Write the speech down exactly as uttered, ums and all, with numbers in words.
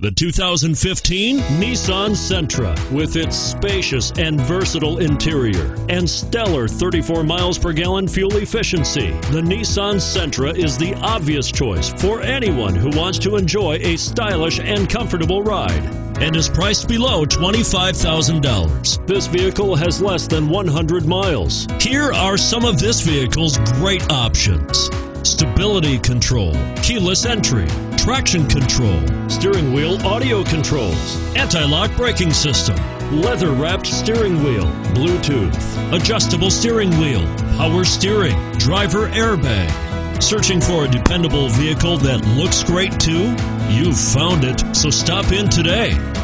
The two thousand fifteen Nissan Sentra. With its spacious and versatile interior and stellar thirty-four miles per gallon fuel efficiency, the Nissan Sentra is the obvious choice for anyone who wants to enjoy a stylish and comfortable ride, and is priced below twenty-five thousand dollars. This vehicle has less than one hundred miles. Here are some of this vehicle's great options: stability control, keyless entry, traction control, steering wheel audio controls, anti-lock braking system, leather-wrapped steering wheel, Bluetooth, adjustable steering wheel, power steering, driver airbag. Searching for a dependable vehicle that looks great too? You've found it, so stop in today.